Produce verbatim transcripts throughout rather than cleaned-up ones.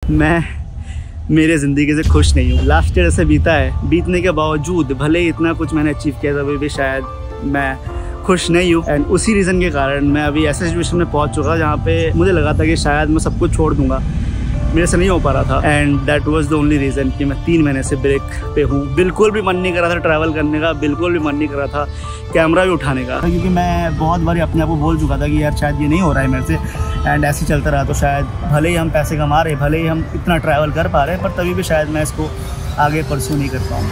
मैं मेरे ज़िंदगी से खुश नहीं हूँ। लास्ट ईयर ऐसे बीता है, बीतने के बावजूद भले ही इतना कुछ मैंने अचीव किया था, अभी भी शायद मैं खुश नहीं हूँ। एंड उसी रीज़न के कारण मैं अभी ऐसे सिचुएशन में पहुँच चुका जहाँ पे मुझे लगा था कि शायद मैं सब कुछ छोड़ दूँगा, मेरे से नहीं हो पा रहा था। And that was the only reason कि मैं तीन महीने से ब्रेक पे हूँ। बिल्कुल भी मन नहीं कर रहा था ट्रैवल करने का, बिल्कुल भी मन नहीं कर रहा था कैमरा भी उठाने का, क्योंकि मैं बहुत बार अपने आप को बोल चुका था कि यार शायद ये नहीं हो रहा है मेरे से। एंड ऐसे चलता रहा तो शायद भले ही हम पैसे कमा रहे, भले ही हम इतना ट्रैवल कर पा रहे हैं, पर तभी भी शायद मैं इसको आगे परस्यू नहीं कर पाऊँगा।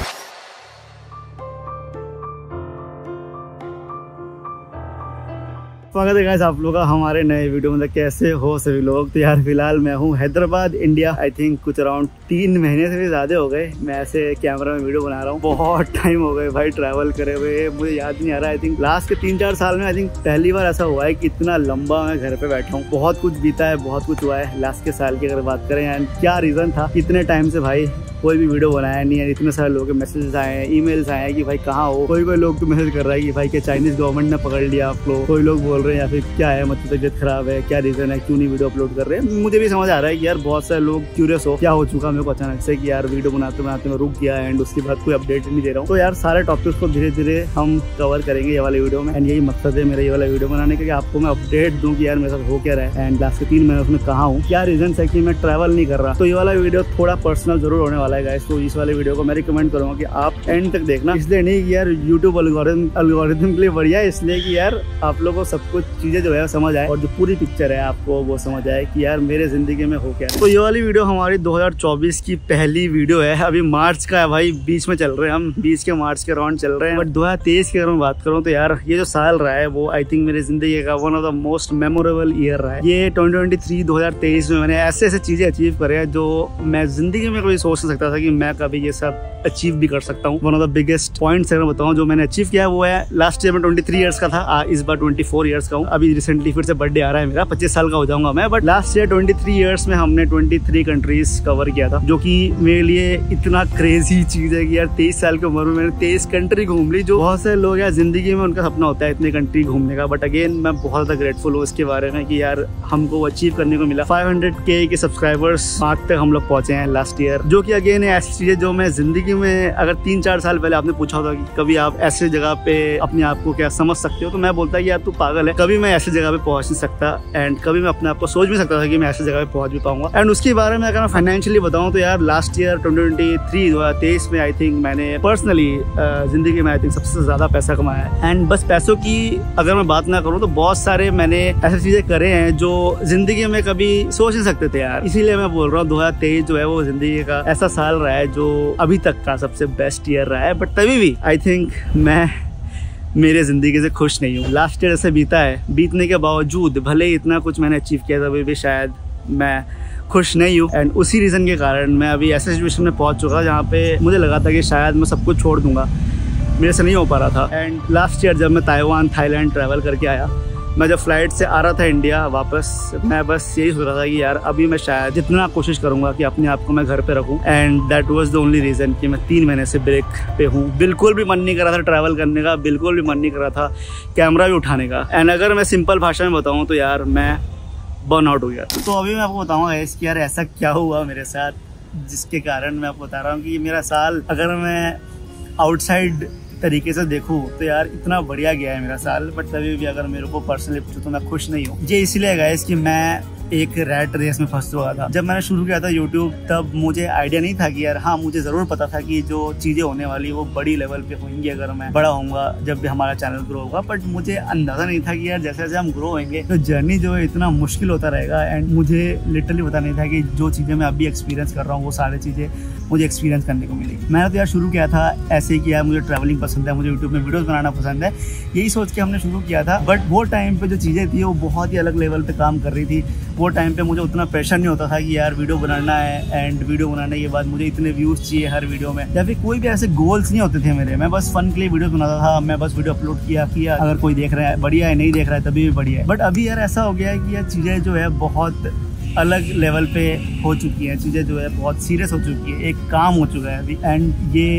स्वागत है गाइस आप लोगों का हमारे नए वीडियो में। कैसे हो सभी लोग? तो यार फिलहाल मैं हूँ हैदराबाद इंडिया। आई थिंक कुछ अराउंड तीन महीने से भी ज़्यादा हो गए मैं ऐसे कैमरा में वीडियो बना रहा हूँ। बहुत टाइम हो गए भाई ट्रैवल करे हुए, मुझे याद नहीं आ रहा। आई थिंक लास्ट के तीन चार साल में आई थिंक पहली बार ऐसा हुआ है कि इतना लंबा मैं घर पे बैठा हूँ। बहुत कुछ बीता है, बहुत कुछ हुआ है लास्ट के साल की अगर बात करें। एंड क्या रीज़न था, इतने टाइम से भाई कोई भी वीडियो बनाया नहीं है। इतने सारे लोगों के मैसेजेस आए हैं, ईमेल्स आए हैं कि भाई कहाँ हो। कोई कोई लोग तो मैसेज कर रहा है कि भाई क्या चाइनीज गवर्नमेंट ने पकड़ लिया आप लोग। कोई लोग बोल रहे हैं या फिर क्या है, मतलब तबियत खराब है, क्या रीजन है, क्यों नहीं वीडियो अपलोड कर रहे हैं। मुझे भी समझ आ रहा है कि यार बहुत सारे लोग क्यूरियस हो क्या हो चुका मेरे को अचानक से कि यार वीडियो बनाते बनाते मैं रुक गया एंड उसके बाद कोई अपडेट नहीं दे रहा हूँ। तो यार सारे टॉपिक्स को धीरे धीरे हम कवर करेंगे ये वाले वीडियो में। एंड यही मकसद है मेरा ये वाला वीडियो बनाने का कि आपको मैं अपडेट दूँ कि यार मेरे साथ हो क्या रहा है एंड लास्ट के तीन महीने उसमें कहाँ हूँ, क्या रीजन है कि मैं ट्रैवल नहीं कर रहा। तो ये वाला वीडियो थोड़ा पर्सनल जरूर होने वाला है गाइस। तो इस वाले वीडियो को मैं रिकमेंड करूंगा कि आप एंड तक देखना, इसलिए नहीं कि यार यूट्यूब एल्गोरिथम एल्गोरिथम के लिए बढ़िया है, इसलिए कि यार आप लोगों को सब कुछ चीजें जो है समझ आए और जो पूरी पिक्चर है आपको वो समझ आए कि यार मेरे जिंदगी में हो क्या है। तो ये वाली वीडियो हमारी दो हज़ार चौबीस की पहली वीडियो है। अभी मार्च का है भाई, बीच में चल रहे हैं हम, बीस के मार्च के अराउंड चल रहे हैं। बट दो हज़ार तेईस की अगर मैं बात करूँ तो यार ये जो साल रहा है वो आई थिंक मेरी जिंदगी का one of the most memorable year रहा है। ये ट्वेंटी ट्वेंटी थ्री दो हज़ार तेईस में मैंने ऐसे ऐसे चीजें अचीव करे हैं जो मैं जिंदगी में कभी सोच नहीं सकता था कि मैं कभी ये सब अचीव भी कर सकता हूँ। One of the biggest points अगर बताऊँ जो मैंने अचीव किया है वो है, लास्ट ईयर में ट्वेंटी थ्री इयर्स का था, आ, इस बार ट्वेंटी फोर इयर्स का हूँ। अभी रिसेंटली फिर से बर्थडे आ रहा है मेरा, पच्चीस साल का हो जाऊंगा मैं। But last year twenty three years में हमने ट्वेंटी थ्री कंट्रीज कवर किया था, जो कि मेरे लिए इतना क्रेजी चीज है कि यार तेईस साल की उम्र में मैंने तेईस कंट्री घूम ली। जो बहुत सारे लोग यार जिंदगी में उनका सपना होता है इतने कंट्री घूमने का। बट अगेन मैं बहुत ज्यादा ग्रेटफुल हूँ इसके बारे में कि यार हमको अचीव करने को मिला। फाइव हंड्रेड के के सब्सक्राइबर्स मार्क तक हम लोग पहुंचे हैं लास्ट ईयर, जो कि अगेन ऐसी चीज है जो मैं जिंदगी में अगर तीन चार साल पहले आपने पूछा होता कि कभी आप ऐसे जगह पे अपने आप को क्या समझ सकते हो, तो मैं बोलता कि यार तू पागल है, कभी मैं ऐसी जगह पे पहुंच नहीं सकता। एंड कभी मैं अपने आप को सोच भी सकता था कि मैं ऐसी जगह पे पहुंच भी पाऊंगा। एंड उसके बारे में अगर मैं फाइनेंशियली बताऊं तो यार last year twenty twenty three दो हज़ार तेईस में आई थिंक मैंने पर्सनली जिंदगी में आई थिंक सबसे ज्यादा पैसा कमाया है। एंड बस पैसों की अगर मैं बात ना करूँ तो बहुत सारे मैंने ऐसी चीजें करे हैं जो जिंदगी में कभी सोच नहीं सकते थे यार। इसीलिए मैं बोल रहा हूँ दो हज़ार तेईस जो है वो जिंदगी का ऐसा साल रहा है जो अभी तक का सबसे बेस्ट ईयर रहा है। बट तभी भी आई थिंक मैं मेरे ज़िंदगी से खुश नहीं हूँ। लास्ट ईयर ऐसे बीता है, बीतने के बावजूद भले ही इतना कुछ मैंने अचीव किया था, अभी भी शायद मैं खुश नहीं हूँ। एंड उसी रीज़न के कारण मैं अभी ऐसे सिचुएशन में पहुँच चुका जहाँ पे मुझे लगा था कि शायद मैं सब कुछ छोड़ दूँगा, मेरे से नहीं हो पा रहा था। एंड लास्ट ईयर जब मैं ताइवान थाईलैंड ट्रैवल करके आया, मैं जब फ्लाइट से आ रहा था इंडिया वापस, मैं बस यही सोच रहा था कि यार अभी मैं शायद जितना कोशिश करूंगा कि अपने आप को मैं घर पे रखूं। And that was the only reason कि मैं तीन महीने से ब्रेक पे हूँ। बिल्कुल भी मन नहीं कर रहा था ट्रैवल करने का, बिल्कुल भी मन नहीं कर रहा था कैमरा भी उठाने का। एंड अगर मैं सिंपल भाषा में बताऊँ तो यार मैं बर्न आउट हो गया। तो अभी मैं आपको बताऊँगा कि यार ऐसा क्या हुआ मेरे साथ जिसके कारण मैं आपको बता रहा हूँ कि मेरा साल अगर मैं आउटसाइड तरीके से देखूं तो यार इतना बढ़िया गया है मेरा साल। बट तभी भी अगर मेरे को पर्सनली पूछो तो मैं खुश नहीं हूँ। ये इसलिए गाइस कि मैं एक रैट रेस में फंस चुका था। जब मैंने शुरू किया था यूट्यूब तब मुझे आइडिया नहीं था कि यार, हाँ मुझे जरूर पता था कि जो चीजें होने वाली वो बड़ी लेवल पे होंगी अगर मैं बड़ा होऊंगा, जब भी हमारा चैनल ग्रो होगा। बट मुझे अंदाजा नहीं था कि यार जैसे जैसे हम ग्रो होंगे तो जर्नी जो है इतना मुश्किल होता रहेगा। एंड मुझे लिटरली पता नहीं था कि जो चीजें मैं अभी एक्सपीरियंस कर रहा हूँ वो सारी चीजें मुझे एक्सपीरियंस करने को मिलेगी। मैंने तो यार शुरू किया था ऐसे कि यार मुझे ट्रैवलिंग पसंद है, मुझे यूट्यूब में वीडियोस बनाना पसंद है, यही सोच के हमने शुरू किया था। बट वो टाइम पे जो चीज़ें थी वो बहुत ही अलग लेवल पे काम कर रही थी। वो टाइम पे मुझे उतना प्रेशर नहीं होता था कि यार वीडियो बनाना है एंड वीडियो बनाने के बाद मुझे इतने व्यूज़ चाहिए हर वीडियो में, या फिर कोई भी ऐसे गोल्स नहीं होते थे मेरे। मैं बस फन के लिए वीडियो बनाता था, मैं बस वीडियो अपलोड किया किया अगर कोई देख रहा है बढ़िया है, नहीं देख रहा है तभी भी बढ़िया है। बट अभी यार ऐसा हो गया है कि यार चीज़ें जो है बहुत अलग लेवल पे हो चुकी हैं, चीज़ें जो है बहुत सीरियस हो चुकी है, एक काम हो चुका है अभी। एंड ये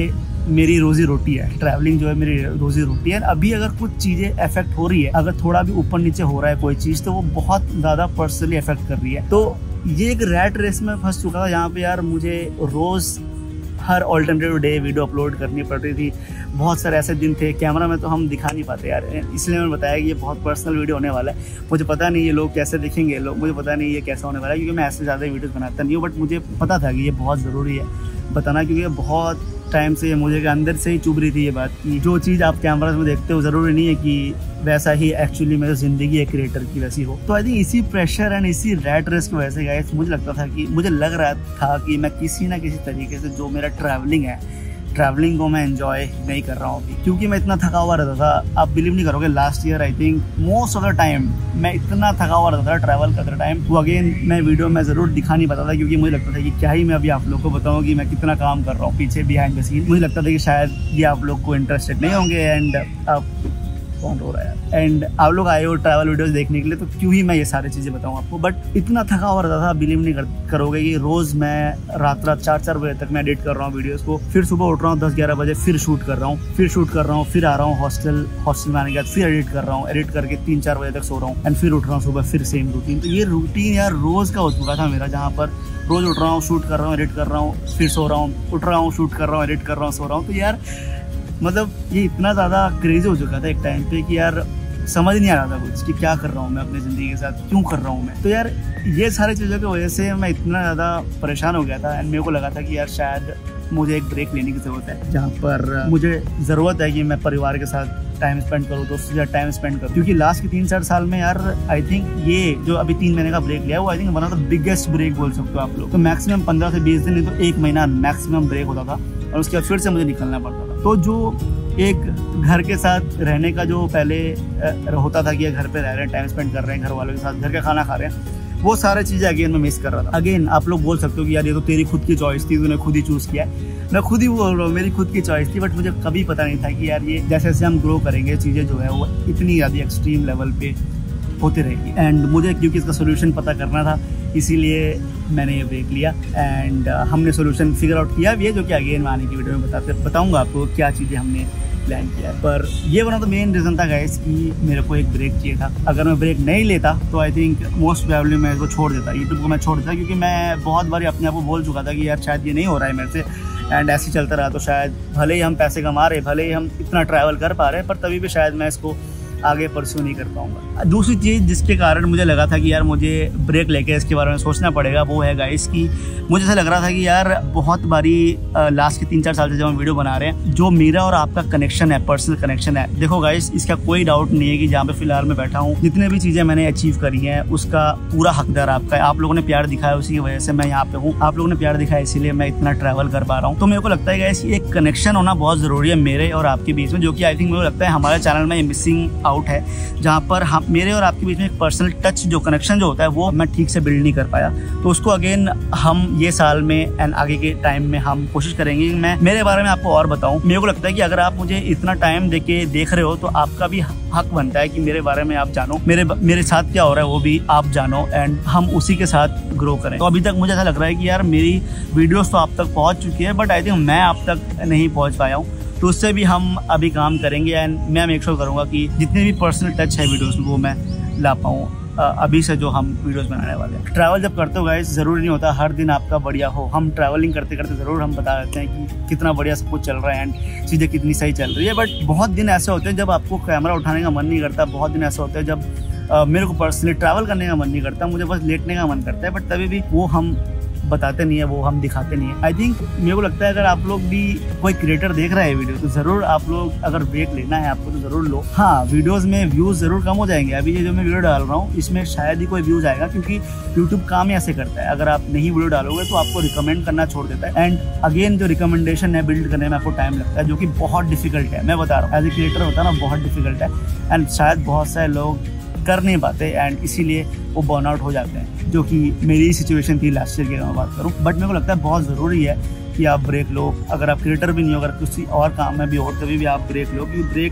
मेरी रोजी रोटी है, ट्रैवलिंग जो है मेरी रोजी रोटी है। अभी अगर कुछ चीजें अफेक्ट हो रही है, अगर थोड़ा भी ऊपर नीचे हो रहा है कोई चीज, तो वो बहुत ज्यादा पर्सनली अफेक्ट कर रही है। तो ये एक रैट रेस में फंस चुका था जहाँ पे यार मुझे रोज हर ऑल्टरनेटिव डे वीडियो अपलोड करनी पड़ रही थी। बहुत सारे ऐसे दिन थे कैमरा में तो हम दिखा नहीं पाते यार, इसलिए मैंने बताया कि ये बहुत पर्सनल वीडियो होने वाला है। मुझे पता नहीं ये लोग कैसे देखेंगे, लोग मुझे पता नहीं ये कैसा होने वाला है, क्योंकि मैं ऐसे ज़्यादा वीडियोस बनाता नहीं हूँ। बट मुझे पता था कि ये बहुत ज़रूरी है बताना, क्योंकि बहुत टाइम से मुझे अंदर से ही चुभ रही थी ये बात कि जो चीज़ आप कैमरा में देखते हो ज़रूरी नहीं है कि वैसा ही एक्चुअली मेरी ज़िंदगी एक क्रिएटर की वैसी हो। तो आई थिंक इसी प्रेशर एंड इसी रैट रेस की वजह से गाइस मुझे लगता था कि मुझे लग रहा था कि मैं किसी ना किसी तरीके से जो मेरा ट्रैवलिंग है, ट्रैवलिंग को मैं एंजॉय नहीं कर रहा हूँ अभी, क्योंकि मैं इतना थका हुआ रहता था। आप बिलीव नहीं करोगे, last year I think most of the time मैं इतना थका हुआ रहता था ट्रैवल करते टाइम। वो अगेन मैं वीडियो में ज़रूर दिखा नहीं पाता था, क्योंकि मुझे लगता था कि क्या ही मैं अभी आप लोग को बताऊँ कि मैं कितना काम कर रहा हूँ पीछे बिहाइंड द सीन। मुझे लगता था कि शायद ये आप लोग को इंटरेस्टेड नहीं होंगे एंड आप कौन हो रहा है एंड आप लोग आए हो ट्रैवल वीडियोस देखने के लिए, तो क्यों ही मैं ये सारी चीज़ें बताऊँ आपको। बट इतना थका हुआ रहता था, बिलीव नहीं कर, करोगे कि रोज़ मैं रात रात चार चार बजे तक मैं एडिट कर रहा हूँ वीडियोस को, फिर सुबह उठ रहा हूँ दस ग्यारह बजे, फिर शूट कर रहा हूँ, फिर शूट कर रहा हूँ, फिर आ रहा हूँ हॉस्टल हॉस्टल में आने के बाद फिर एडिट कर रहा हूँ, एडिट करके तीन चार बजे तक सो रहा हूँ एंड फिर उठ रहा हूँ सुबह, फिर सेम रूटीन। तो ये रूटीन यार रोज़ का हो चुका था मेरा, जहाँ पर रोज़ उठ रहा हूँ, शूट कर रहा हूँ, एडिट कर रहा हूँ, फिर सो रहा हूँ, उठ रहा हूँ, शूट कर रहा हूँ, एडिट कर रहा हूँ, सो रहा हूँ। तो यार मतलब ये इतना ज़्यादा क्रेजी हो चुका था एक टाइम पे कि यार समझ नहीं आ रहा था कुछ कि क्या कर रहा हूँ मैं अपनी ज़िंदगी के साथ, क्यों कर रहा हूँ मैं। तो यार ये सारी चीज़ों की वजह से मैं इतना ज़्यादा परेशान हो गया था एंड मेरे को लगा था कि यार शायद मुझे एक ब्रेक लेने की ज़रूरत है, जहाँ पर मुझे ज़रूरत है कि मैं परिवार के साथ टाइम स्पेंड करूँ, दोस्तों के साथ टाइम स्पेंड करूँ। क्योंकि लास्ट के तीन चार साल में यार आई थिंक ये जो अभी तीन महीने का ब्रेक लिया है वो I think one of the biggest break बोल सकते हो आप लोग। तो मैक्सिमम पंद्रह से बीस दिन नहीं तो एक महीना मैक्सिमम ब्रेक होता था और उसके बाद फिर से मुझे निकलना पड़ता था। तो जो एक घर के साथ रहने का जो पहले होता था कि घर पे रह रहे हैं, टाइम स्पेंड कर रहे हैं घर वालों के साथ, घर का खाना खा रहे हैं, वो सारे चीज़ें अगेन मैं मिस कर रहा था। अगेन आप लोग बोल सकते हो कि यार ये तो तेरी खुद की चॉइस थी, तूने खुद ही चूज़ किया है। मैं खुद ही बोल रहा हूँ मेरी खुद की चॉइस थी, बट मुझे कभी पता नहीं था कि यार ये जैसे जैसे हम ग्रो करेंगे चीज़ें जो है वो इतनी ज़्यादा एक्सट्रीम लेवल पे होती रहेगी। एंड मुझे क्योंकि इसका सोल्यूशन पता करना था, इसीलिए मैंने ये ब्रेक लिया एंड uh, हमने सोल्यूशन फिगर आउट किया भी है, जो कि अगेन मैं आने की वीडियो में बताते बताऊँगा आपको क्या चीज़ें हमने प्लान किया है। पर ये one of the main reason था गाइस कि मेरे को एक ब्रेक चाहिए था। अगर मैं ब्रेक नहीं लेता तो आई थिंक मोस्ट प्रोबेबली मैं इसको छोड़ देता, यूट्यूब को मैं छोड़ देता, क्योंकि मैं बहुत बार अपने आप को बोल चुका था कि यार शायद ये नहीं हो रहा है मेरे से एंड ऐसे ही चलता रहा तो शायद भले ही हम पैसे कमा रहे, भले ही हम इतना ट्रैवल कर पा रहे हैं, पर तभी भी शायद मैं इसको आगे परस्यू नहीं कर पाऊंगा। दूसरी चीज़ जिसके कारण मुझे लगा था कि यार मुझे ब्रेक लेके इसके बारे में सोचना पड़ेगा, वो है गाइस कि मुझे ऐसा लग रहा था कि यार बहुत बारी लास्ट के तीन चार साल से जब हम वीडियो बना रहे हैं, जो मेरा और आपका कनेक्शन है, पर्सनल कनेक्शन है, देखो गाइस इसका कोई डाउट नहीं है कि जहाँ पे फिलहाल मैं बैठा हूँ, जितने भी चीज़ें मैंने अचीव करी हैं उसका पूरा हकदार आपका है। आप लोगों ने प्यार दिखाया, उसी की वजह से मैं यहाँ पे हूँ, आप लोगों ने प्यार दिखाया इसीलिए मैं इतना ट्रैवल कर पा रहा हूँ। तो मेरे को लगता है गाइस एक कनेक्शन होना बहुत ज़रूरी है मेरे और आपके बीच में, जो कि आई थिंक मेरे को लगता है हमारे चैनल में ये मिसिंग आउट है, जहाँ पर हम मेरे और आपके बीच में एक पर्सनल टच जो कनेक्शन जो होता है वो मैं ठीक से बिल्ड नहीं कर पाया। तो उसको अगेन हम ये साल में एंड आगे के टाइम में हम कोशिश करेंगे कि मैं मेरे बारे में आपको और बताऊं। मेरे को लगता है कि अगर आप मुझे इतना टाइम देके देख रहे हो तो आपका भी हक बनता है कि मेरे बारे में आप जानो, मेरे मेरे साथ क्या हो रहा है वो भी आप जानो एंड हम उसी के साथ ग्रो करें। तो अभी तक मुझे ऐसा लग रहा है कि यार मेरी वीडियोस तो आप तक पहुँच चुकी है, बट आई थिंक मैं आप तक नहीं पहुँच पाया हूँ, तो उससे भी हम अभी काम करेंगे एंड मैं मेक श्योर करूँगा कि जितने भी पर्सनल टच है वीडियोस में वो मैं ला पाऊँ अभी से जो हम वीडियोस बनाने वाले हैं। ट्रैवल जब करते हो गाइस ज़रूरी नहीं होता हर दिन आपका बढ़िया हो। हम ट्रैवलिंग करते करते ज़रूर हम बता देते हैं कि कितना बढ़िया सब कुछ चल रहा है एंड चीज़ें कितनी सही चल रही है, बट बहुत दिन ऐसे होते हैं जब आपको कैमरा उठाने का मन नहीं करता, बहुत दिन ऐसे होते हैं जब uh, मेरे को पर्सनली ट्रैवल करने का मन नहीं करता, मुझे बस लेटने का मन करता है, बट तभी भी वो हम बताते नहीं है, वो हम दिखाते नहीं है। आई थिंक मेरे को लगता है अगर आप लोग भी कोई क्रिएटर देख रहा है वीडियो तो ज़रूर आप लोग अगर ब्रेक लेना है आपको तो ज़रूर लो। हाँ, वीडियोस में व्यूज़ ज़रूर कम हो जाएंगे। अभी ये जो मैं वीडियो डाल रहा हूँ इसमें शायद ही कोई व्यूज़ आएगा, क्योंकि यूट्यूब काम ही ऐसे करता है, अगर आप नहीं वीडियो डालोगे तो आपको रिकमेंड करना छोड़ देता है एंड अगेन जो रिकमेंडेशन है बिल्ड करने में आपको टाइम लगता है, जो कि बहुत डिफिकल्ट है। मैं बता रहा हूँ एज ए क्रिएटर होता है ना, बहुत डिफिकल्ट है एंड शायद बहुत सारे लोग कर नहीं पाते एंड इसीलिए वो बर्नआउट हो जाते हैं, जो कि मेरी सिचुएशन थी लास्ट ईयर की अगर मैं बात करूँ। बट मेरे को लगता है बहुत ज़रूरी है कि आप ब्रेक लो। अगर आप क्रिएटर भी नहीं हो, अगर किसी और काम में भी हो तभी भी आप ब्रेक लो, क्योंकि ब्रेक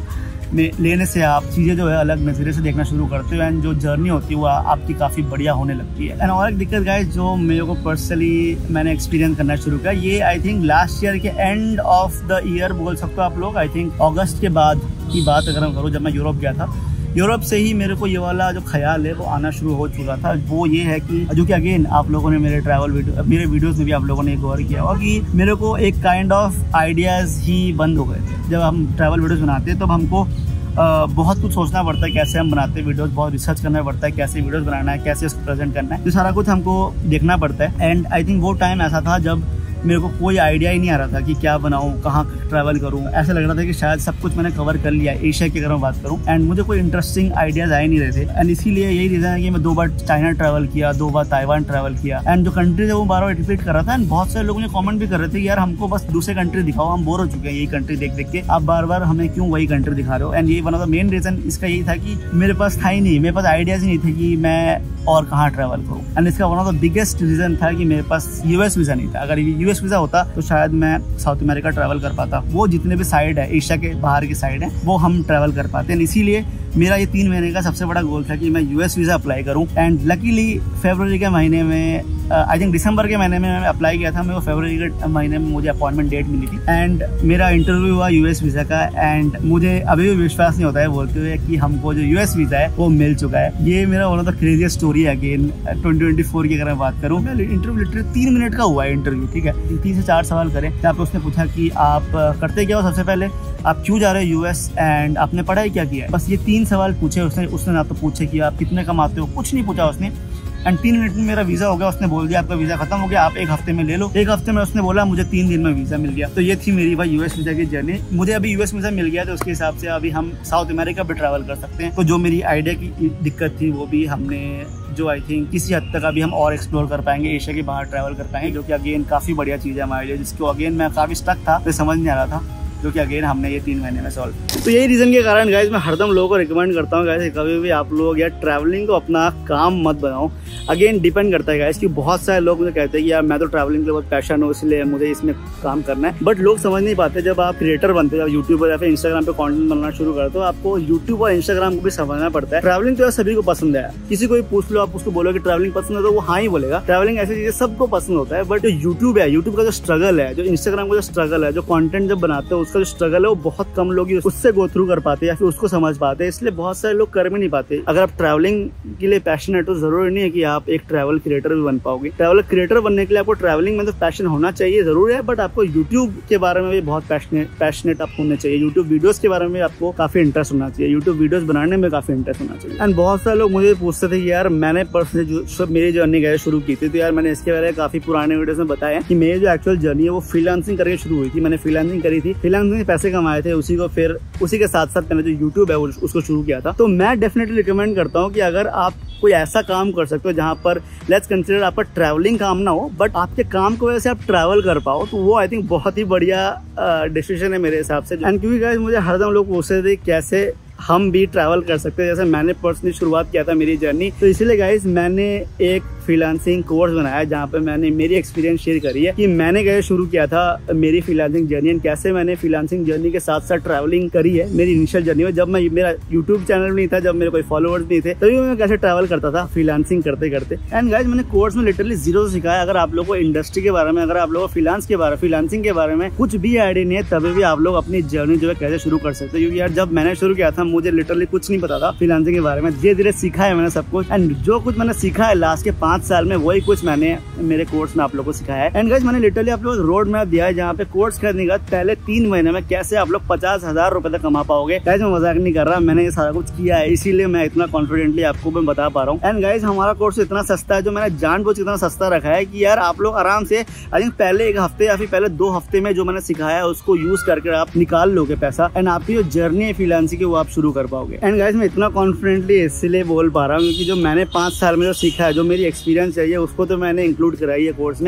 में लेने से आप चीज़ें जो है अलग नज़रिए से देखना शुरू करते हो एंड जो जर्नी होती है वो आपकी काफ़ी बढ़िया होने लगती है। एंड और एक दिक्कत गाइस जो मेरे को पर्सनली मैंने एक्सपीरियंस करना शुरू किया, ये आई थिंक लास्ट ईयर के एंड ऑफ द ईयर बोल सकते हो आप लोग, आई थिंक अगस्त के बाद की बात अगर मैं करूँ, जब मैं यूरोप गया था, यूरोप से ही मेरे को ये वाला जो ख्याल है वो आना शुरू हो चुका था। वो ये है कि जो कि अगेन आप लोगों ने मेरे ट्रैवल वीडियो मेरे वीडियोस में भी आप लोगों ने गौर किया होगा कि मेरे को एक काइंड ऑफ आइडियाज़ ही बंद हो गए थे। जब हम ट्रैवल वीडियोस बनाते हैं तब हमको Uh, बहुत कुछ सोचना पड़ता है कैसे हम बनाते हैं वीडियोस, बहुत रिसर्च करना पड़ता है कैसे वीडियोस बनाना है, कैसे उसको प्रेजेंट करना है, तो सारा कुछ हमको देखना पड़ता है। एंड आई थिंक वो टाइम ऐसा था जब मेरे को कोई आइडिया ही नहीं आ रहा था कि क्या बनाऊँ, कहाँ ट्रैवल करूँ। ऐसा लग रहा था कि शायद सब कुछ मैंने कवर कर लिया एशिया की अगर मैं बात करूँ, एंड मुझे कोई इंटरेस्टिंग आइडियाज आ ही नहीं रहे थे। एंड इसीलिए यही रीज़न है कि मैं दो बार चाइना ट्रैवल किया, दो बार ताइवान ट्रैवल किया, एंड जो कंट्रीज है वो बार बार रिपीट कर रहा था। एंड बहुत सारे लोग मुझे कमेंट भी कर रहे थे कि यार हमको बस दूसरे कंट्री दिखाओ, हम बोर हो चुके हैं यही कंट्री देख देख के, आप बार बार हमें क्यों वही कंट्री दिखा रहे हो। एंड ये one of the main reason इसका यही था कि मेरे पास था ही नहीं, मेरे पास आइडियाज ही नहीं थे कि मैं और कहाँ ट्रैवल करूँ। एंड इसका one of the biggest reason था कि मेरे पास यूएस वीज़ा नहीं था। अगर यूएस वीज़ा होता तो शायद मैं साउथ अमेरिका ट्रैवल कर पाता। वो जितने भी साइड है एशिया के बाहर की साइड है वो हम ट्रैवल कर पाते हैं। इसीलिए मेरा ये तीन महीने का सबसे बड़ा गोल था कि मैं यूएस वीज़ा अप्लाई करूं। एंड लकीली फरवरी के महीने में आई थिंक दिसंबर के महीने में मैं अप्लाई किया था, मेरे को फरवरी के महीने में मुझे अपॉइंटमेंट डेट मिली थी एंड मेरा इंटरव्यू हुआ यूएस वीज़ा का। एंड मुझे अभी भी विश्वास नहीं होता है बोलते हुए कि हमको जो यूएस वीज़ा है वो मिल चुका है। ये मेरा one of the craziest story है अगेन ट्वेंटी ट्वेंटी फोर की अगर मैं बात करूँ। इंटरव्यू लिटरली तीन मिनट का हुआ है इंटरव्यू, ठीक है। तीन से चार सवाल करें जहाँ पे उसने पूछा कि आप करते क्या हो, सबसे पहले आप क्यों जा रहे हो यूएस, एंड आपने पढ़ाई क्या किया है। बस ये तीन सवाल पूछे उसने। उसने ना तो पूछे कि आप कितने कमाते हो, कुछ नहीं पूछा उसने। एंड तीन मिनट में मेरा वीज़ा हो गया। उसने बोल दिया आपका वीज़ा खत्म हो गया, आप एक हफ्ते में ले लो। एक हफ्ते में उसने बोला मुझे तीन दिन में वीज़ा मिल गया। तो ये थी मेरी भाई यूएस वीज़ा की जर्नी। मुझे अभी यूएस वीज़ा मिल गया तो उसके हिसाब से अभी हम साउथ अमेरिका भी ट्रैवल कर सकते हैं। तो जो मेरी आइडिया की दिक्कत थी वो भी हमने जो आई थिंक किसी हद तक अभी हम और एक्सप्लोर कर पाएंगे, एशिया के बाहर ट्रैवल कर पाएंगे, जो कि अगेन काफ़ी बढ़िया चीज़ है हमारे लिए, जिसको अगेन मैं काफ़ी स्टक था, मुझे समझ नहीं आ रहा था, जो कि अगेन हमने ये तीन महीने में सॉल्व। तो यही रीज़न के कारण गाइज मैं हरदम लोगों को रिकमेंड करता हूँ गाइज कभी भी आप लोग यार ट्रैवलिंग को अपना काम मत बनाओ। अगेन डिपेंड करता है गाइज कि बहुत सारे लोग मुझे कहते हैं कि यार मैं तो ट्रैवलिंग के बहुत पैशन हो इसलिए मुझे इसमें काम करना है, बट लोग समझ नहीं पाते। जब आप क्रिएटर बनते हो, जब यूट्यूबर या फिर इंस्टाग्राम पे कंटेंट बनाना शुरू करते हो, आपको यूट्यूब और इंस्टाग्राम को भी समझना पड़ता है। ट्रैवलिंग तो यार सभी को पसंद है, किसी को भी पूछ लो आप उसको बोलो कि ट्रैवलिंग पसंद है तो वो हाँ ही बोलेगा। ट्रैवलिंग ऐसी चीजें सबको पसंद होता है, बट जो यूट्यूब है, यूट्यूब का जो स्ट्रगल है, जो इंस्टाग्राम का जो स्ट्रगल है, जो कॉन्टेंट जब बनाते हो उसका जो स्ट्रगल है वो बहुत कम लोग उससे गो थ्रू कर पाते हैं या फिर उसको समझ पाते हैं, इसलिए बहुत सारे लोग कर भी नहीं पाते। अगर आप ट्रैवलिंग के लिए पैशनेट है तो जरूरी नहीं है कि आप एक ट्रैवल क्रिएटर भी बन पाओगे। ट्रैवल क्रिएटर बनने के लिए आपको ट्रैवलिंग में तो पैशन होना चाहिए, जरूर है, बट आपको यूट्यूब के बारे में भी बहुत पैशनेट पैशनेट आप होने चाहिए। यूट्यूब वीडियोस के बारे में आपको काफी इंटरेस्ट होना चाहिए, यूट्यूब वीडियोस बनाने में काफी इंटरेस्ट होना चाहिए। एंड बहुत सारे लोग मुझे पूछते थे कि यार मैंने पर्सनली जो मेरी जर्नी कैसे शुरू की थी, तो यार मैंने इसके बारे में काफी पुराने वीडियोस में बताया कि मेरी जो एक्चुअल जर्नी है वो फ्रीलांसिंग करके शुरू हुई थी। मैंने फ्रीलांसिंग करी थी, फ्रीलांसिंग से पैसे कमाए थे, उसी को फिर उसी के साथ साथ मैंने जो यूट्यूब है उसको शुरू किया था। तो मैं डेफिनेटली रिकमेंड करता हूँ कि अगर आप कोई ऐसा काम कर सकते हो जहाँ पर लेट्स कंसीडर आपका ट्रैवलिंग काम ना हो, बट आपके काम को वजह से आप ट्रैवल कर पाओ, तो वो आई थिंक बहुत ही बढ़िया डिसीजन है मेरे हिसाब से। एंड क्योंकि गाइस मुझे हरदम लोग पूछते थे कैसे हम भी ट्रैवल कर सकते हैं, जैसे मैंने पर्सनली शुरुआत किया था मेरी जर्नी, तो इसीलिए गाइस मैंने एक फ्रीलांसिंग कोर्स बनाया जहाँ पे मैंने मेरी एक्सपीरियंस शेयर करी है कि मैंने कैसे शुरू किया था मेरी फ्रीलांसिंग जर्नी एंड कैसे मैंने फ्रीलांसिंग जर्नी के साथ साथ ट्रैवलिंग करी है मेरी इनिशियल जर्नी में। जब मैं मेरा यूट्यूब चैनल नहीं था, जब मेरे कोई फॉलोअर्स नहीं थे, तभी मैं कैसे ट्रैवल करता था फ्रीलांसिंग करते करते। एंड गाइस मैंने कोर्स में लिटरली जीरो से सिखाया। अगर आप लोगों को इंडस्ट्री के बारे में, अगर आप लोगों को फ्रीलांस के बारे फ्रीलांसिंग के बारे में कुछ भी आइडिया नहीं है, तभी भी आप लोग अपनी जर्नी जो है कैसे शुरू कर सकते हो। क्योंकि यार जब मैंने शुरू किया था मुझे लिटरली कुछ नहीं पता था फ्रीलांसिंग के बारे में, धीरे धीरे सीखा है मैंने सब कुछ। एंड जो कुछ मैंने सीखा है लास्ट के पांच साल में वही कुछ मैंने मेरे कोर्स में आप लोगों को सिखाया है। एंड गाइस मैंने लिटरली आप लोगों को रोड मैप दिया है जहाँ पे कोर्स खरीदने के बाद पहले तीन महीने में कैसे आप लोग पचास हजार रुपए तक कमा पाओगे। गाइस मैं मजाक नहीं कर रहा, मैंने ये सारा कुछ किया है, इसीलिए मैं इतना कॉन्फिडेंटली आपको मैं बता पा रहा हूँ। एंड गाइस हमारा कोर्स इतना सस्ता है, जो मैंने जानबूझ इतना सस्ता रखा है कि यार आप लोग आराम से आई थिंक पहले एक हफ्ते या फिर पहले दो हफ्ते में जो मैंने सिखाया है उसको यूज करके आप निकाल लोगे पैसा, एंड आपकी जो जर्नी है फ्रीलांसिंग की वो आप शुरू कर पाओगे। एंड गाइस मैं इतना कॉन्फिडेंटली इसलिए बोल पा रहा हूँ क्योंकि जो मैंने पांच साल में जो सीखा है, जो मेरी एक्सपीरियंस है, उसको तो मैंने इंक्लूड कराई है कोर्स में।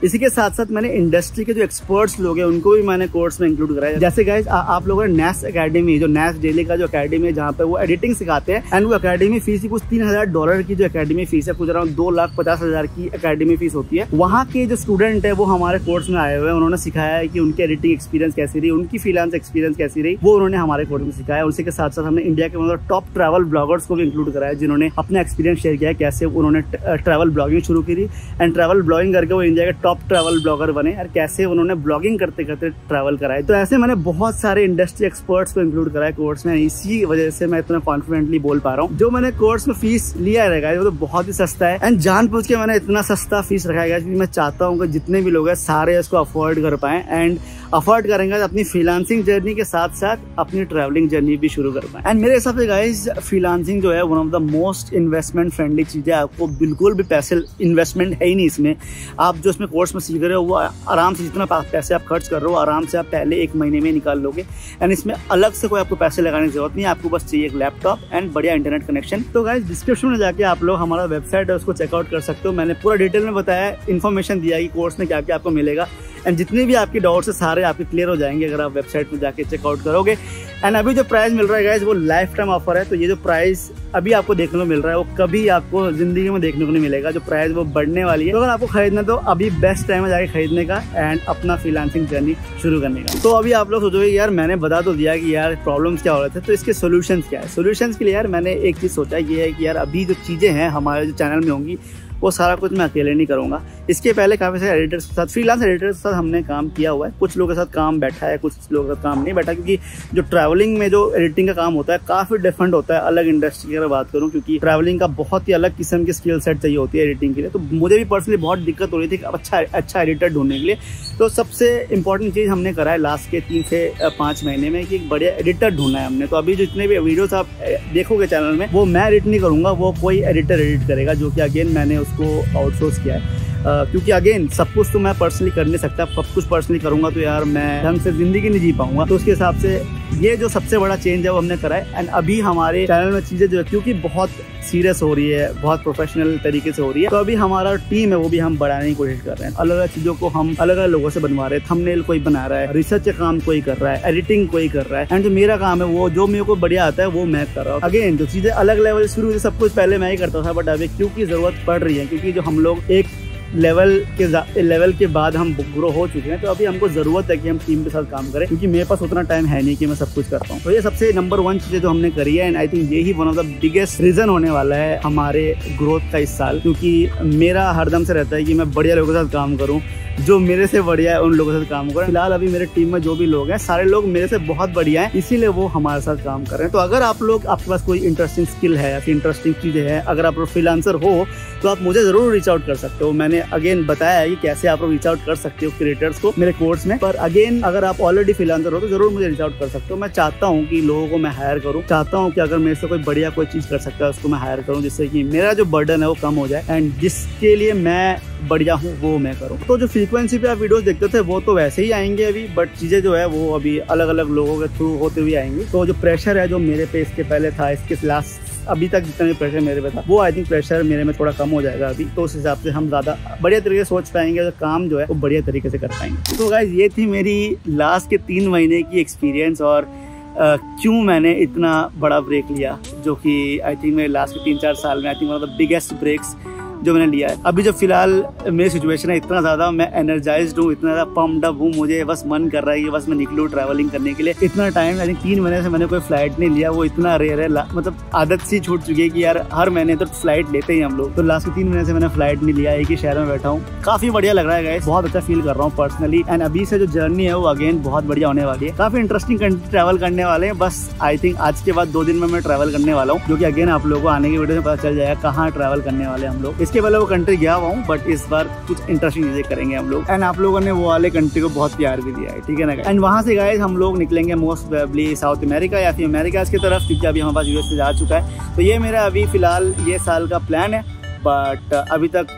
इसी के साथ साथ मैंने इंडस्ट्री के जो एक्सपर्ट्स लोग हैं उनको भी मैंने कोर्स में इंक्लूड कराया। जैसे गाइस आप लोगों ने नेस एकेडमी, जो नेस डेली का जो एकेडमी है जहाँ पे वो एडिटिंग सिखाते हैं, एंड वो एकेडमी फीस कुछ तीन हजार डॉलर की जो एकेडमी फीस है, कुछ अराउंड दो लाख पचास हजार की एकेडमी फीस होती है। वहाँ के जो स्टूडेंट है वो हमारे कोर्स में आए हुए हैं, उन्होंने सिखाया है कि उनकी एडिटिंग एक्सपीरियंस कैसी रही, उनकी फ्रीलांस एक्सपीरियंस कैसी रही, वो उन्होंने हमारे कोर्स में सिखाया। उसी के साथ साथ हमने इंडिया के मतलब टॉप ट्रैवल ब्लॉगर्स को भी इंक्लूड कराया, जिन्होंने अपना एक्सपीरियंस शेयर किया है कैसे उन्होंने ट्रैवल ब्लॉगिंग शुरू करी एंड ट्रैवल ब्लॉगिंग करके वो इंडिया के टॉप ट्रैवल ब्लॉगर बने और कैसे उन्होंने ब्लॉगिंग करते करते ट्रैवल कराए। तो ऐसे मैंने बहुत सारे इंडस्ट्री एक्सपर्ट्स को इंक्लूड कराया कोर्स में, इसी वजह से मैं इतना कॉन्फिडेंटली बोल पा रहा हूँ। जो मैंने कोर्स में फीस लिया रहेगा वो तो बहुत ही सस्ता है एंड जान पूछ के मैंने इतना सस्ता फीस रखा है क्योंकि मैं चाहता हूँ कि जितने भी लोग हैं सारे इसको अफोर्ड कर पाएं एंड अफोर्ड करेंगे तो अपनी फ्रीलांसिंग जर्नी के साथ साथ अपनी ट्रैवलिंग जर्नी भी शुरू कर पाएं। एंड मेरे हिसाब से गाइस फ्रीलांसिंग जो है one of the most investment friendly चीज़ है। आपको बिल्कुल भी पैसे इन्वेस्टमेंट है ही नहीं इसमें। आप जो इसमें कोर्स में सीख रहे हो वो आराम से जितना पैसे आप खर्च कर रहे हो आराम से आप पहले एक महीने में निकाल लोगे एंड इसमें अलग से कोई आपको पैसे लगाने की जरूरत नहीं है। आपको बस चाहिए एक लैपटॉप एंड बढ़िया इंटरनेट कनेक्शन। तो गाइस डिस्क्रिप्शन में जाके आप लोग हमारा वेबसाइट है उसको चेकआउट कर सकते हो। मैंने पूरा डिटेल में बताया, इन्फॉर्मेशन दिया कि कोर्स में क्या क्या आपको मिलेगा एंड जितने भी आपके डाउट्स है सारे आपके क्लियर हो जाएंगे अगर आप वेबसाइट में जाके चेकआउट करोगे। एंड अभी जो प्राइस मिल रहा है गाइस वो लाइफ टाइम ऑफर है। तो ये जो प्राइस अभी आपको देखने को मिल रहा है वो कभी आपको जिंदगी में देखने को नहीं मिलेगा। जो प्राइस वो बढ़ने वाली है। तो अगर आपको खरीदना तो अभी बेस्ट टाइम है जाके खरीदने का एंड अपना फ्रीलांसिंग जर्नी शुरू करने का। तो अभी आप लोग सोचोगे यार मैंने बता तो दिया कि यार प्रॉब्लम्स क्या हो रहे थे, तो इसके सोल्यूशंस क्या है। सोल्यूशंस के लिए यार मैंने एक चीज़ सोचा ये है कि यार अभी जो चीज़ें हैं हमारे जो चैनल में होंगी वो सारा कुछ मैं अकेले नहीं करूँगा। इसके पहले काफ़ी सारे एडिटर्स के साथ, फ्रीलांस एडिटर्स के साथ हमने काम किया हुआ है। कुछ लोगों के साथ काम बैठा है, कुछ लोगों के साथ काम नहीं बैठा, क्योंकि जो ट्रैवलिंग में जो एडिटिंग का काम होता है काफ़ी डिफरेंट होता है अलग इंडस्ट्री की अगर बात करूँ, क्योंकि ट्रैवलिंग का बहुत ही अलग किस्म की स्किल सेट चाहिए होती है एडिटिंग के लिए। तो मुझे भी पर्सनली बहुत दिक्कत हो रही थी कि अच्छा अच्छा एडिटर ढूंढने के लिए। तो सबसे इंपॉर्टेंट चीज़ हमने करा है लास्ट के तीन से पाँच महीने में कि एक बढ़िया एडिटर ढूंढना है हमने। तो अभी जितने भी वीडियोस आप देखोगे चैनल में वो मैं एडिट नहीं करूँगा, वो कोई एडिटर एडिट करेगा, जो कि अगेन मैंने उसको आउटसोर्स किया है। Uh, क्योंकि अगेन सब कुछ तो मैं पर्सनली कर नहीं सकता। सब कुछ पर्सनली करूंगा तो यार मैं ढंग से जिंदगी नहीं जी पाऊंगा। तो उसके हिसाब से ये जो सबसे बड़ा चेंज है वो हमने करा है। एंड अभी हमारे चैनल में चीज़ें जो है क्योंकि बहुत सीरियस हो रही है, बहुत प्रोफेशनल तरीके से हो रही है, तो अभी हमारा टीम है वो भी हम बढ़ाने की कोशिश कर रहे हैं। अलग अलग चीज़ों को हम अलग अलग लोगों से बनवा रहे हैं। थंबनेल कोई बना रहा है, रिसर्च का काम कोई कर रहा है, एडिटिंग कोई कर रहा है एंड जो मेरा काम है वो जो मेरे को बढ़िया आता है वो मैं कर रहा हूँ। अगेन जो चीज़ें अलग लेवल शुरू हुई सब कुछ पहले मैं ही करता था, बट अभी क्योंकि ज़रूरत पड़ रही है, क्योंकि जो हम लोग एक लेवल के लेवल के बाद हम ग्रो हो चुके हैं, तो अभी हमको ज़रूरत है कि हम टीम के साथ काम करें, क्योंकि मेरे पास उतना टाइम है नहीं कि मैं सब कुछ कर पाऊँ। तो ये सबसे नंबर वन चीज़ें जो हमने करी है एंड आई थिंक यही one of the biggest reason होने वाला है हमारे ग्रोथ का इस साल। क्योंकि मेरा हरदम से रहता है कि मैं बढ़िया लोगों के साथ काम करूँ, जो मेरे से बढ़िया है उन लोगों के साथ काम करें। फिलहाल अभी मेरे टीम में जो भी लोग हैं सारे लोग मेरे से बहुत बढ़िया हैं, इसीलिए वो हमारे साथ काम कर रहे हैं। तो अगर आप लोग आपके पास कोई इंटरेस्टिंग स्किल है या फिर इंटरेस्टिंग चीज़ें हैं, अगर आप फ्रीलांसर हो तो आप मुझे ज़रूर रीच आउट कर सकते हो। मैंने अगेन बताया है कि कैसे आप लोग रीच आउट कर सकते हो क्रिएटर्स को मेरे कोर्स में। पर अगेन अगर आप ऑलरेडी फ्रीलांसर हो तो जरूर मुझे रीच आउट कर सकते हो। मैं चाहता हूँ कि लोगों को मैं हायर करूँ, चाहता हूँ कि अगर मेरे से कोई बढ़िया कोई चीज़ कर सकता है उसको मैं हायर करूँ, जिससे कि मेरा जो बर्डन है वो कम हो जाए एंड जिसके लिए मैं बढ़िया हूँ वो मैं करूँ। तो जो फ्रीक्वेंसी पे आप वीडियोस देखते थे वो तो वैसे ही आएंगे अभी, बट चीज़ें जो है वो अभी अलग अलग लोगों के थ्रू होते हुए आएंगी। तो जो प्रेशर है जो मेरे पे इसके पहले था, इसके लास्ट अभी तक जितना भी प्रेशर मेरे पे था वो आई थिंक प्रेशर मेरे में थोड़ा कम हो जाएगा अभी। तो उस हिसाब से हम ज़्यादा बढ़िया तरीके से सोच पाएंगे, जो काम जो है वो बढ़िया तरीके से कर पाएंगे। तो गाइस ये थी मेरी लास्ट के तीन महीने की एक्सपीरियंस और Uh, क्यों मैंने इतना बड़ा ब्रेक लिया, जो कि आई थिंक मेरे लास्ट के तीन चार साल में I think one of the biggest breaks जो मैंने लिया है। अभी जो फिलहाल मेरी सिचुएशन है इतना ज़्यादा मैं एनर्जाइज्ड हूँ, इतना ज़्यादा पम्प्ड अप हूँ, मुझे बस मन कर रहा है कि बस मैं निकलूँ ट्रैवलिंग करने के लिए। इतना टाइम आई थिंक तीन महीने से मैंने कोई फ्लाइट नहीं लिया, वो इतना रेयर है, मतलब आदत सी छूट चुकी है कि यार हर महीने तो फ्लाइट लेते ही हम लोग। तो लास्ट के तीन महीने से मैंने फ्लाइट नहीं लिया, एक ही शहर में बैठा हूँ। काफ़ी बढ़िया लग रहा है गाइस, बहुत अच्छा फील कर रहा हूँ पर्सनली। एंड अभी से जो जर्नी है वो अगेन बहुत बढ़िया होने वाली है, काफ़ी इंटरेस्टिंग कंट्री ट्रैवल करने वाले हैं। बस आई थिंक आज के बाद दो दिन में मैं ट्रैवल करने वाला हूँ, जो कि अगेन आप लोगों को आने की वीडियो में पता चल जाएगा कहाँ ट्रैवल करने वाले हम लोग। इसके पहले वो कंट्री गया हुआ हूँ, बट इस बार कुछ इंटरेस्टिंग चीजें करेंगे हम लोग। एंड आप लोगों ने वो वाले कंट्री को बहुत प्यार भी दिया है, ठीक है ना। एंड वहाँ से गाइस हम लोग निकलेंगे मोस्ट प्रोबेबली साउथ अमेरिका या फिर अमेरिका की तरफ, क्योंकि अभी हमारे पास यूएस से जा चुका है। तो ये मेरा अभी फिलहाल ये साल का प्लान है, बट अभी तक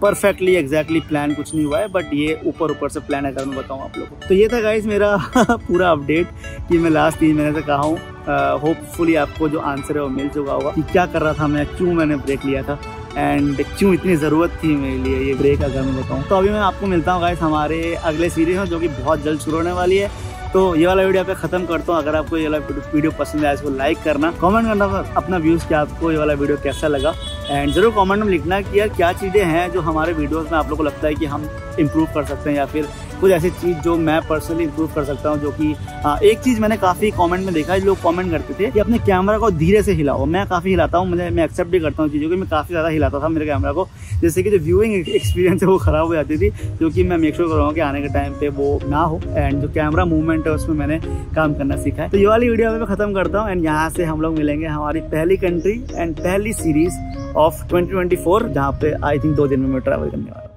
परफेक्टली एग्जैक्टली प्लान कुछ नहीं हुआ है, बट ये ऊपर ऊपर से प्लान अगर मैं बताऊँ आप लोगों को। तो ये था गाइस मेरा पूरा अपडेट कि मैं लास्ट तीन महीने से कहा हूँ। होपफुली आपको जो आंसर है वो मिल चुका होगा कि क्या कर रहा था मैं, क्यों मैंने ब्रेक लिया था एंड क्यों इतनी ज़रूरत थी मेरे लिए ये ब्रेक अगर मैं बताऊँ। तो अभी मैं आपको मिलता हूँ गाइस हमारे अगले सीरीज में, जो कि बहुत जल्द शुरू होने वाली है। तो ये वाला वीडियो पे खत्म करता हूँ। अगर आपको ये वाला वीडियो पसंद आया इसको लाइक करना, कमेंट करना अपना व्यूज़ कि आपको ये वाला वीडियो कैसा लगा एंड ज़रूर कमेंट में लिखना कि यार क्या चीज़ें हैं जो हमारे वीडियोस में आप लोगों को लगता है कि हम इम्प्रूव कर सकते हैं, या फिर कुछ ऐसी चीज़ जो मैं पर्सनली इम्प्रूव कर सकता हूँ। जो कि हाँ, एक चीज़ मैंने काफ़ी कमेंट में देखा है, लोग कमेंट करते थे कि अपने कैमरा को धीरे से हिलाओ। मैं काफ़ी हिलाता हूँ, मुझे मैं एक्सेप्ट भी करता हूँ चीज़ों को, मैं काफ़ी ज़्यादा हिलाता था मेरे कैमरा को, जिससे कि जो व्यूइंग एक्सपीरियंस है वो ख़राब हो जाती थी, जो कि मैं मेक श्योर करूँगा कि आने के टाइम पे वो ना हो। एंड जो कैमरा मूवमेंट है उसमें मैंने काम करना सीखा है। तो ये वाली वीडियो मैं ख़त्म करता हूँ एंड यहाँ से हम लोग मिलेंगे हमारी पहली कंट्री एंड पहली series of twenty twenty four, जहाँ पे आई थिंक दो दिन में मैं ट्रैवल करने वाला हूँ।